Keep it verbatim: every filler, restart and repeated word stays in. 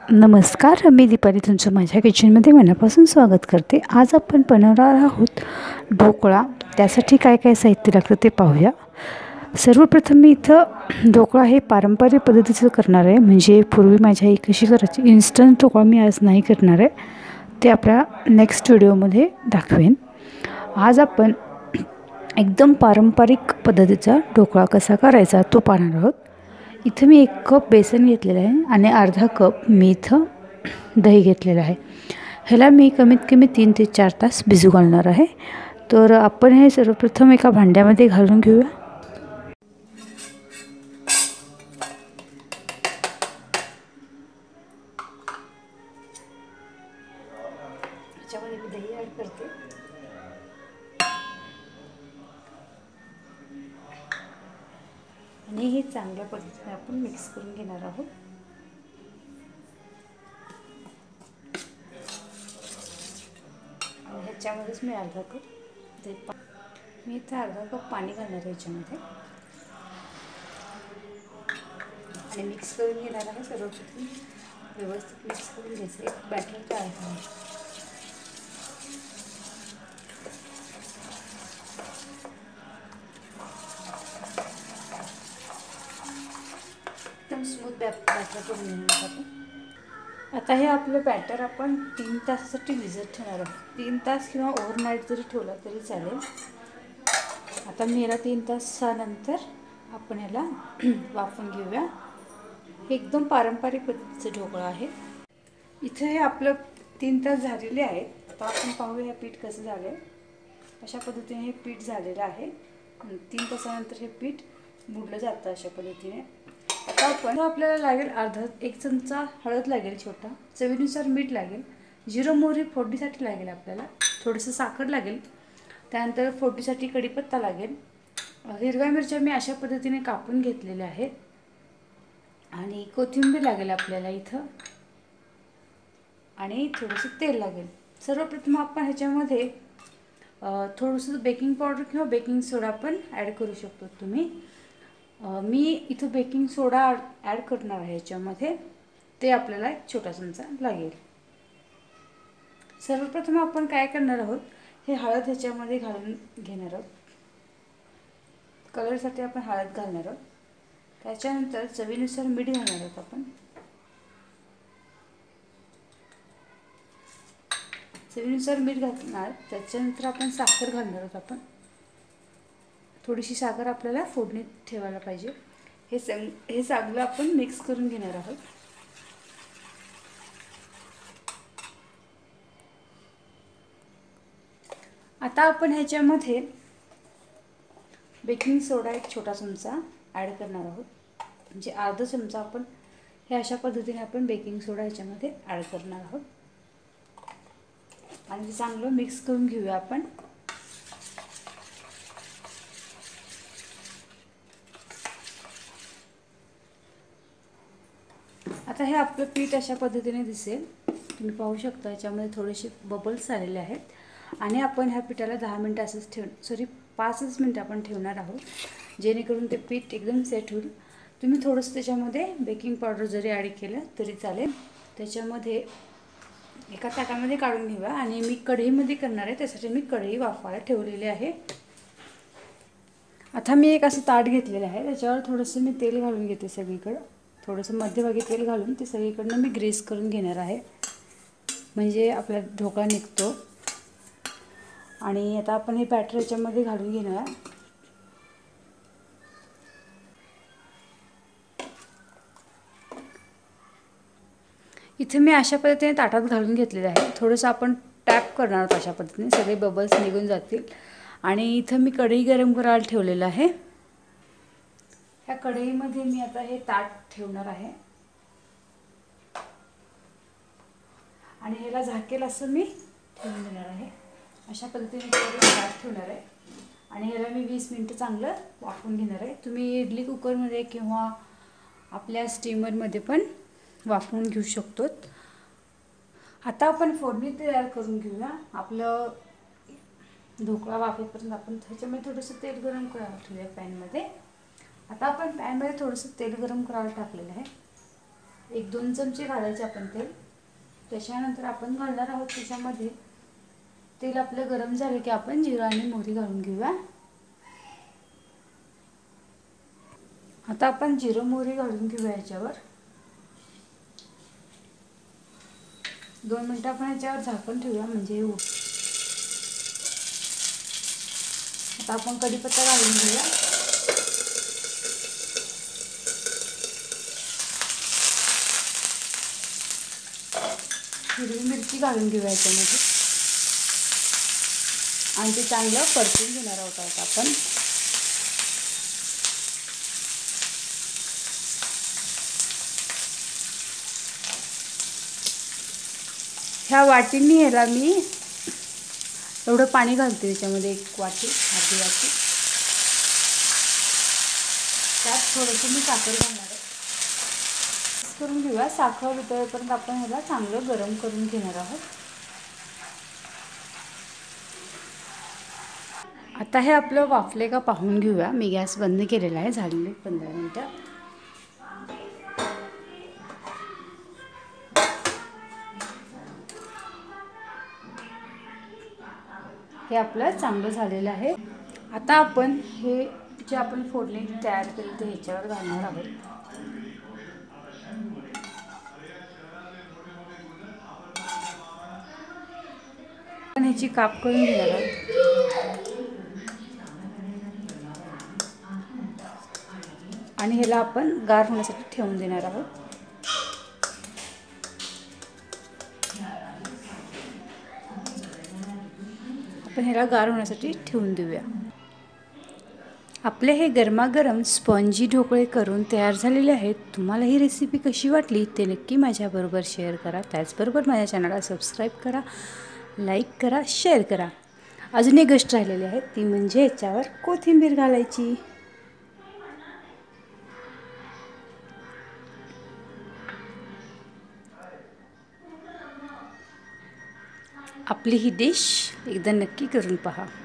नमस्कार, मी दीपाली तुमचं माझ्या किचनमध्ये मनापासून स्वागत करते। आज आपण बनवणार आहोत ढोकळा। त्यासाठी काय काय साहित्य लागतं ते पाहूया। सर्वप्रथम मी इथं ढोकळा हे पारंपरिक पद्धतीचं करणार आहे, म्हणजे पूर्वी माझ्या आई कशी करायची इन्स्टंट ढोकळा मी आज नाही करणार आहे, ते आपल्या नेक्स्ट व्हिडिओमध्ये दाखवेन। आज आपण एकदम पारंपरिक पद्धतीचा ढोकळा कसा करायचा तो पाहणार आहोत। इथं मी एक कप बेसन घेतलेलं आहे आणि अर्धा कप मी इथं दही घेतलेलं आहे। ह्याला मी कमीत कमी तीन ते चार तास भिजू घालणार आहे। तर आपण हे सर्वप्रथम एका भांड्यामध्ये घालून घेऊया। याच्यामध्ये मी दही ॲड करते। आणि हे चांगल्या पद्धतीने आपण मिक्स करून घेणार आहोत। आणि ह्याच्यामध्येच मी अर्धा कप दही मी इथे अर्धा कप पाणी घालणार आहे ह्याच्यामध्ये आणि मिक्स करून घेणार आहे। सर्वप्रथम व्यवस्थित मिक्स करून घ्यायचं, एक बॅटर तयार करायचं। एकदम स्मूथ बॅटर करून घेणार आपण। आता हे आपलं बॅटर आपण तीन तासासाठी भिजत ठेवणार आहोत। तीन तास किंवा ओव्हरनाईट जरी ठेवला तरी चालेल। आता मी याला तीन तासानंतर आपण याला वाफवून घेऊया। हे एकदम पारंपरिक पद्धतीचं ढोकळा आहे। इथे हे आपलं तीन तास झालेले आहेत। आता आपण पाहूया हे पीठ कसं झालं आहे। अशा पद्धतीने हे पीठ झालेलं आहे। तीन तासानंतर हे पीठ मुरलं जातं अशा पद्धतीने। आता आपण आपल्याला लागेल अर्धा एक चमचा हळद लागेल छोटा, चवीनुसार मीठ लागेल, जिरं मोहरी फोडणीसाठी लागेल आपल्याला, थोडंसं साखर लागेल, त्यानंतर फोडणीसाठी कढीपत्ता लागेल, हिरव्या मिरच्या मी अशा पद्धतीने कापून घेतलेल्या आहेत आणि कोथिंबीर लागेल आपल्याला इथं आणि थोडंसं तेल लागेल। सर्वप्रथम आपण ह्याच्यामध्ये थोडंसं बेकिंग पावडर किंवा बेकिंग सोडा पण ॲड करू शकतो तुम्ही। मी इथं बेकिंग सोडा ॲड करणार आहे ह्याच्यामध्ये, ते आपल्याला एक छोटा चमचा लागेल। सर्वप्रथम आपण काय करणार आहोत, हे हळद ह्याच्यामध्ये घालून घेणार आहोत। कलरसाठी आपण हळद घालणार आहोत। त्याच्यानंतर चवीनुसार मीठ घालणार आहोत आपण। चवीनुसार मीठ घालणार, त्याच्यानंतर आपण साखर घालणार आहोत आपण। थोडीशी साखर आपल्याला फोडणीत ठेवायला पाहिजे। हे सग हे चांगलं आपण मिक्स करून घेणार आहोत। आता आपण ह्याच्यामध्ये बेकिंग सोडा एक छोटा चमचा ॲड करणार आहोत, म्हणजे अर्धा चमचा आपण हे अशा पद्धतीने आपण बेकिंग सोडा ह्याच्यामध्ये ॲड करणार आहोत आणि चांगलं मिक्स करून घेऊया आपण। आता हे आपलं पीठ अशा पद्धतीने दिसेल, तुम्ही पाहू शकता याच्यामध्ये थोडेसे बबल्स आलेले आहेत आणि आपण ह्या पिठाला दहा मिनटं असंच ठेव सॉरी पाचच मिनटं आपण ठेवणार आहोत, जेणेकरून ते पीठ एकदम सेट होईल। तुम्ही थोडंसं त्याच्यामध्ये बेकिंग पावडर जरी ॲड केलं तरी चालेल। त्याच्यामध्ये एका ताटामध्ये काढून घेऊया आणि मी कढईमध्ये करणार आहे, त्यासाठी मी कढई वाफवायला ठेवलेली आहे। आता मी एक असं ताट घेतलेलं आहे, त्याच्यावर थोडंसं मी तेल घालून घेते सगळीकडं, थोडंसं मध्यभागी तेल घालून ते सगळीकडनं मी ग्रीस करून घेणार आहे, म्हणजे आपला ढोकळा निघतो। आणि आता आपण हे बॅटर याच्यामध्ये घालून घेणार आहे। इथे मी अशा पद्धतीने ताटात घालून घेतलेलं आहे। थोडंसं आपण टॅप करणार आहोत अशा पद्धतीने, सगळे बबल्स निघून जातील। आणि इथं मी कढई गरम करायला ठेवलेलं आहे। ह्या कढईमध्ये मी आता हे ताट ठेवणार आहे आणि ह्याला झाकेल असं मी ठेवून देणार आहे। अशा पद्धतीने ताट ठेवणार आहे आणि ह्याला मी वीस मिनटं चांगलं वाफवून घेणार आहे। तुम्ही इडली कुकरमध्ये किंवा आपल्या स्टीमरमध्ये पण वाफवून घेऊ शकतो। आता आपण फोडणी तयार करून घेऊया। आपलं ढोकळा वाफेपर्यंत आपण ह्याच्यामध्ये थोडंसं तेल गरम करायला ठेवूया पॅनमध्ये। आता आपण पॅनमध्ये थोडंसं तेल गरम करायला टाकलेलं आहे एक दोन चमचे घालायचे आपण तेल. त्याच्यानंतर आपण घालणार आहोत त्याच्यामध्ये, तेल आपलं गरम झालं की आपण जिरा आणि मोहरी घालून घेऊया. आता आपण जिरं मोहरी घालून घेऊया ह्याच्यावर. दोन मिनटं आपण ह्याच्यावर झाकण ठेवूया म्हणजे हे. आता आपण कढीपत्ता घालून घेऊया. हिरवी मिरची घालून घेऊया याच्यामध्ये आणि ते चांगलं परतून घेणार आहोत आता आपण. ह्या वाटींनी ह्याला मी एवढं पाणी घालते त्याच्यामध्ये, एक वाटी अर्धी वाटी. त्यात थोडंसं मी साखर घालणार आहे. करून घेऊया. साखर वितळेपर्यंत आपण ह्याला चांगलं गरम करून घेणार आहोत. आता हे आपलं वाफले का पाहून घेऊया. मी गॅस बंद केलेला आहे. झालेले पंधरा मिनटं. हे आपलं चांगलं झालेलं आहे. आता आपण हे जे आपण फोडणी तयार केली ते ह्याच्यावर घालणार आहोत. आपण ह्याची काप करून घेणार आहोत आणि ह्याला आपण गार होण्यासाठी ठेवून देणार आहोत. आपण ह्याला गार होण्यासाठी ठेवून देऊया. आपले हे गरमागरम स्पॉन्जी ढोकळे करून तयार झालेले आहेत. तुम्हाला ही रेसिपी कशी वाटली ते नक्की माझ्याबरोबर शेअर करा. त्याचबरोबर माझ्या चॅनलला सबस्क्राईब करा, लाईक करा, शेअर करा. अजून एक गोष्ट राहिलेली आहे ती म्हणजे याच्यावर कोथिंबीर घालायची. आपली ही डिश एकदा नक्की करून पहा.